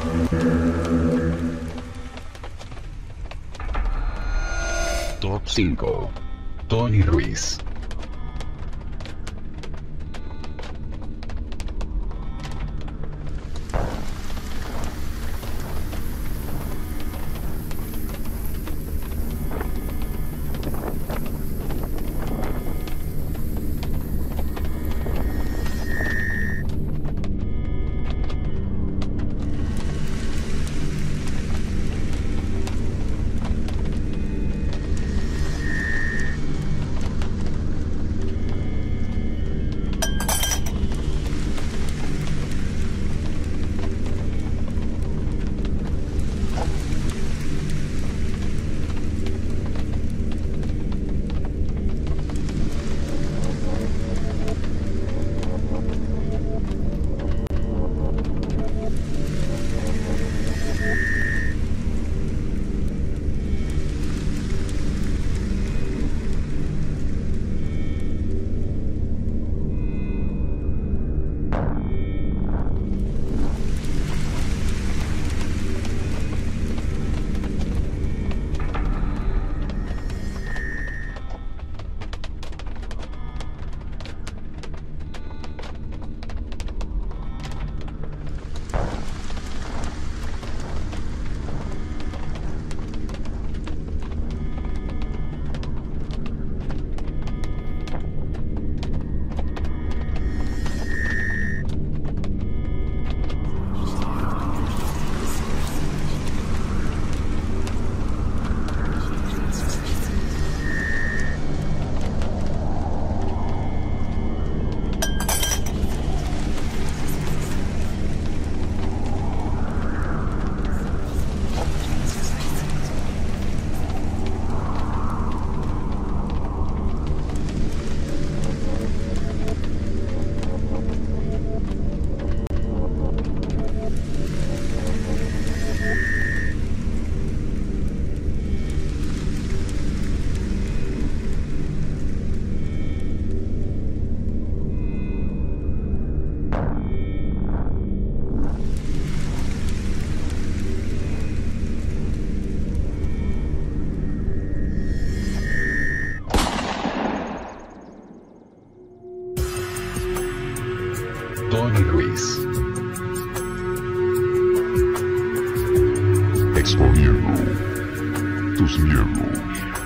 Top 5. Tony Ruiz. Tony Ruiz. Exponiendo tus miedos.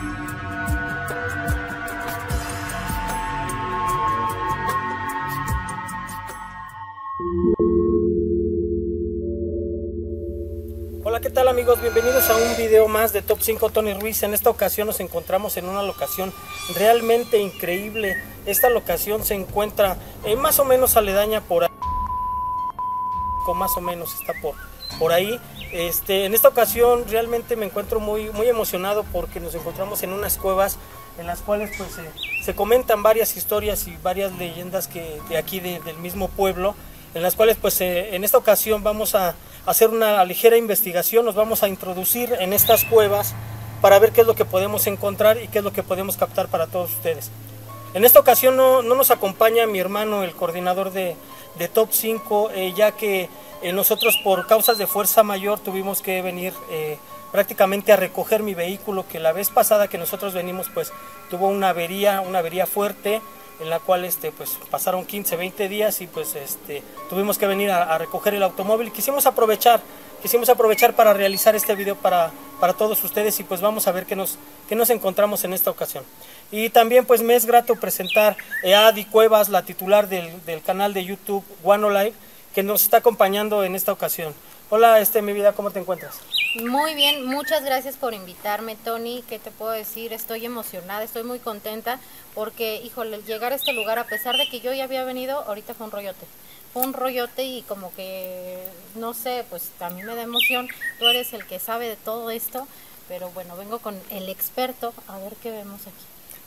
Hola, ¿qué tal amigos? Bienvenidos a un video más de Top 5 Tony Ruiz. En esta ocasión nos encontramos en una locación realmente increíble. Esta locación se encuentra más o menos aledaña por ahí, más o menos está por ahí. En esta ocasión realmente me encuentro muy emocionado porque nos encontramos en unas cuevas en las cuales pues se comentan varias historias y varias leyendas de aquí del mismo pueblo, en las cuales pues en esta ocasión vamos a hacer una ligera investigación. Nos vamos a introducir en estas cuevas para ver qué es lo que podemos encontrar y qué es lo que podemos captar para todos ustedes. En esta ocasión no nos acompaña mi hermano, el coordinador de Top 5, ya que nosotros por causas de fuerza mayor tuvimos que venir prácticamente a recoger mi vehículo, que la vez pasada que nosotros venimos pues tuvo una avería fuerte, en la cual pues pasaron 15-20 días y pues tuvimos que venir a recoger el automóvil. Quisimos aprovechar para realizar este video para todos ustedes y pues vamos a ver qué nos encontramos en esta ocasión. Y también pues me es grato presentar a Adi Cuevas, la titular del canal de YouTube Guano Live, que nos está acompañando en esta ocasión. Hola, mi vida, ¿cómo te encuentras? Muy bien, muchas gracias por invitarme, Tony. ¿Qué te puedo decir? Estoy emocionada, estoy muy contenta porque, híjole, llegar a este lugar, a pesar de que yo ya había venido, ahorita fue un rollote. Fue un rollote y como que, no sé, pues a mí me da emoción. Tú eres el que sabe de todo esto, pero bueno, vengo con el experto a ver qué vemos aquí.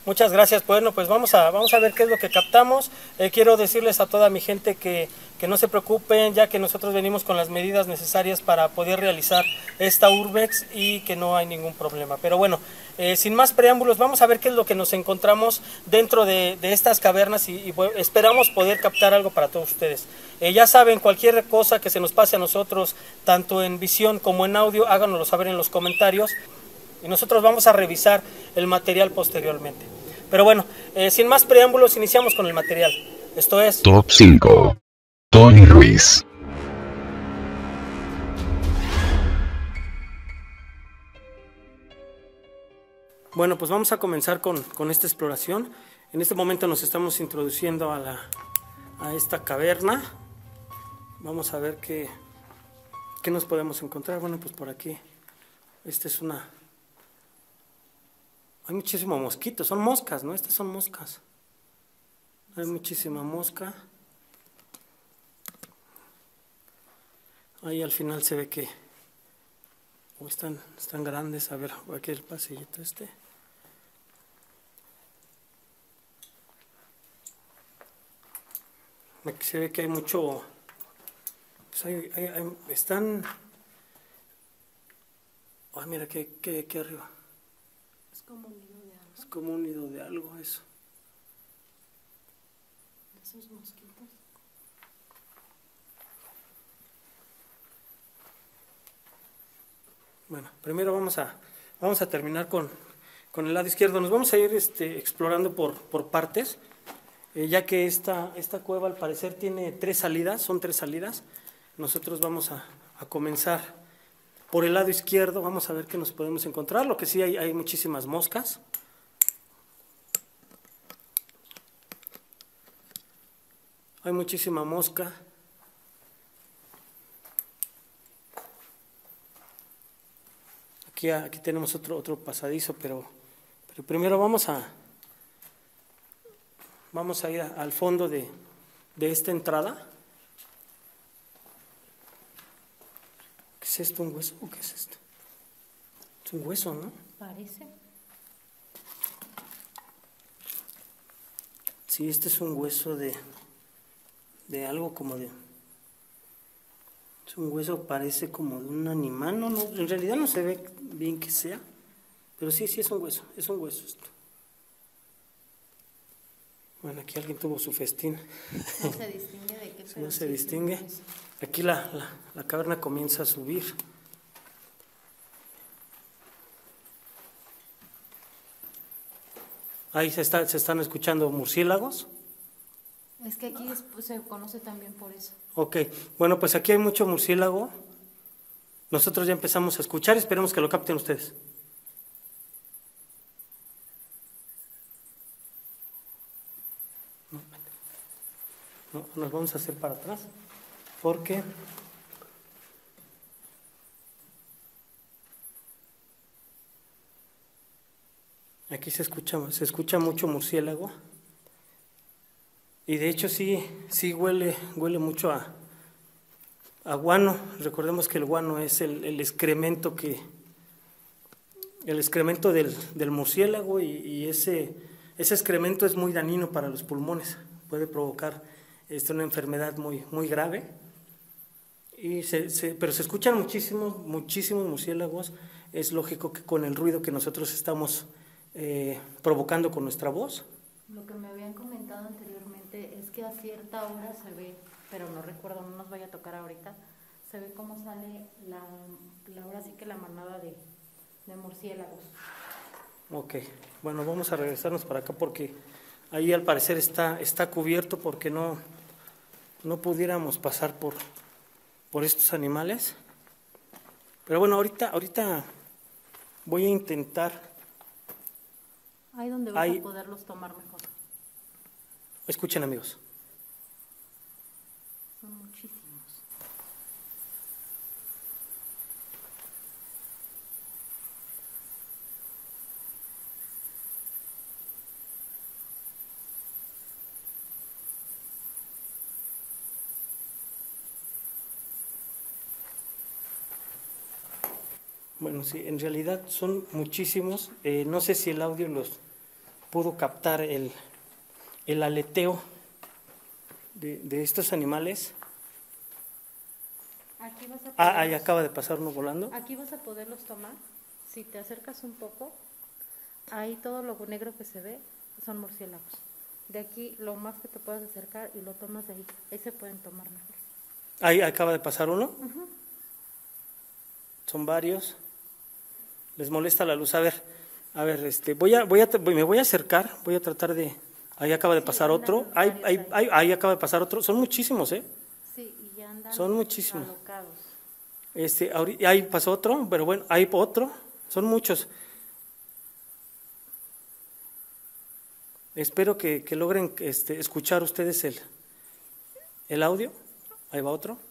Muchas gracias. Bueno, pues vamos a ver qué es lo que captamos. Quiero decirles a toda mi gente que no se preocupen, ya que nosotros venimos con las medidas necesarias para poder realizar esta urbex y que no hay ningún problema. Pero bueno, sin más preámbulos, vamos a ver qué es lo que nos encontramos dentro de estas cavernas y esperamos poder captar algo para todos ustedes. Ya saben, cualquier cosa que se nos pase a nosotros, tanto en visión como en audio, háganoslo saber en los comentarios. Y nosotros vamos a revisar el material posteriormente. Pero bueno, sin más preámbulos, iniciamos con el material. Esto es Top 5. Tony Ruiz. Bueno, pues vamos a comenzar con esta exploración. En este momento nos estamos introduciendo a esta caverna. Vamos a ver qué nos podemos encontrar. Bueno, pues por aquí. Esta es una... Hay muchísimos mosquitos, son moscas, ¿no? Estas son moscas. Hay muchísima mosca. Ahí al final se ve que están grandes. A ver, aquí el pasillito este. Aquí se ve que hay mucho... Pues están... Ay, mira que aquí arriba. Es como un nido de algo. Es como un nido de algo eso. Esos mosquitos. Bueno, primero vamos a terminar con el lado izquierdo. Nos vamos a ir explorando por partes, ya que esta cueva al parecer tiene 3 salidas, son 3 salidas. Nosotros vamos a comenzar por el lado izquierdo, vamos a ver qué nos podemos encontrar. Lo que sí hay muchísimas moscas. Hay muchísima mosca. Aquí tenemos otro pasadizo, pero primero vamos a ir al fondo de esta entrada. ¿Qué es esto? ¿Un hueso? ¿O qué es esto? Es un hueso, ¿no? Parece. Sí, este es un hueso de algo como de... Es un hueso, parece como de un animal, no, en realidad no se ve bien que sea, pero sí es un hueso esto. Bueno, aquí alguien tuvo su festín. No se distingue de qué. No se distingue. Aquí la caverna comienza a subir. Ahí se están escuchando murciélagos. Es que aquí se conoce también por eso. Ok, bueno, pues aquí hay mucho murciélago. Nosotros ya empezamos a escuchar, esperemos que lo capten ustedes. No, nos vamos a hacer para atrás, porque aquí se escucha mucho murciélago. Y de hecho sí huele mucho a guano. Recordemos que el guano es el excremento del murciélago y ese excremento es muy dañino para los pulmones. Puede provocar una enfermedad muy grave. Pero se escuchan muchísimos murciélagos. Es lógico que con el ruido que nosotros estamos provocando con nuestra voz. Lo que me habían comentado anteriormente es que a cierta hora se ve, pero no recuerdo, no nos vaya a tocar ahorita, se ve cómo sale ahora sí que la manada de murciélagos. Ok, bueno, vamos a regresarnos para acá porque ahí al parecer está cubierto porque no pudiéramos pasar por estos animales. Pero bueno, ahorita voy a intentar... Ahí donde vas a poderlos tomar mejor. Escuchen, amigos. Son muchísimos. Bueno, sí, en realidad son muchísimos. No sé si el audio pudo captar el aleteo de estos animales. Aquí vas a Ahí acaba de pasar uno volando. Aquí vas a poderlos tomar. Si te acercas un poco, ahí todo lo negro que se ve son murciélagos. De aquí lo más que te puedas acercar y lo tomas de ahí. Ahí se pueden tomar mejor. Ahí acaba de pasar uno. Son varios. Les molesta la luz. A ver, me voy a acercar. Voy a tratar de. Ahí acaba de pasar otro. Ahí acaba de pasar otro. Son muchísimos, ¿eh? Sí, y ya andan. Son muchísimos. Alocados. Ahí pasó otro, pero bueno, ahí otro. Son muchos. Espero que logren escuchar ustedes el audio. Ahí va otro.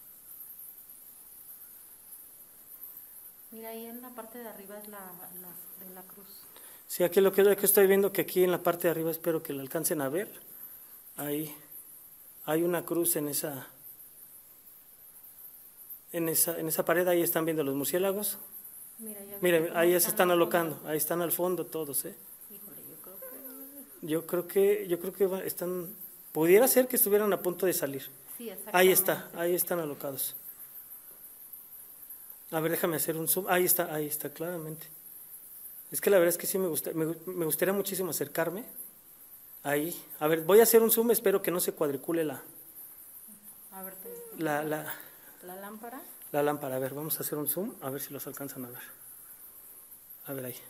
Mira, ahí en la parte de arriba es de la cruz. Sí, aquí lo que estoy viendo, que aquí en la parte de arriba, espero que lo alcancen a ver. Ahí hay una cruz en esa pared. Ahí están viendo los murciélagos. Mira, ahí ya se están alocando. Ahí están al fondo todos, ¿eh? Híjole, yo creo que pudiera ser que estuvieran a punto de salir. Sí, ahí están alocados. A ver, déjame hacer un zoom. Ahí está, claramente. Es que la verdad es que sí me gustaría muchísimo acercarme. Ahí. A ver, voy a hacer un zoom, espero que no se cuadricule la lámpara. La lámpara, a ver, vamos a hacer un zoom, a ver si los alcanzan a ver. A ver ahí.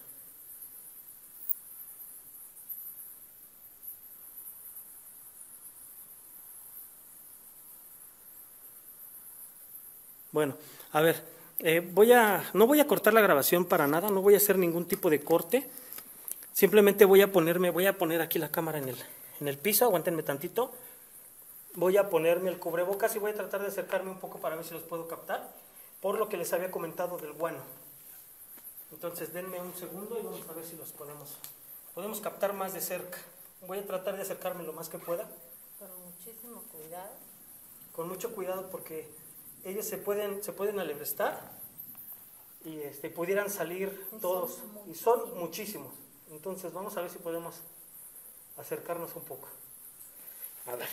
Bueno, a ver, no voy a cortar la grabación para nada, no voy a hacer ningún tipo de corte. Simplemente voy a poner aquí la cámara en el piso, aguántenme tantito. Voy a ponerme el cubrebocas y voy a tratar de acercarme un poco para ver si los puedo captar, por lo que les había comentado del guano. Entonces denme un segundo y vamos a ver si los podemos captar más de cerca. Voy a tratar de acercarme lo más que pueda. Con muchísimo cuidado. Con mucho cuidado porque ellos se pueden alebrestar y pudieran salir todos. Y son muchísimos. Entonces vamos a ver si podemos acercarnos un poco. A ver.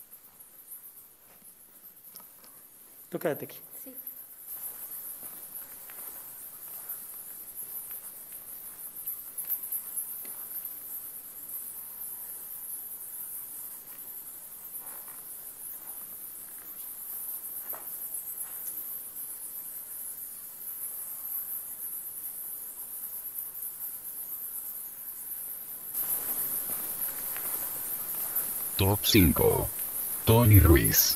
Tú quédate aquí. Sí. Top 5. Tony Ruiz.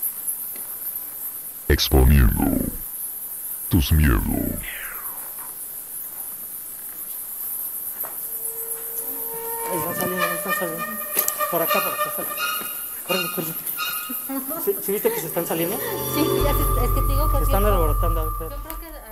Exponiendo tus miedos. Ahí están saliendo. Por acá. Corre. ¿Sí viste que se están saliendo? Sí, es que te digo que Se están alborotando. yo creo que es la...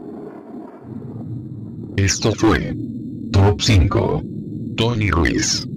Esto fue Top 5. Tony Ruiz.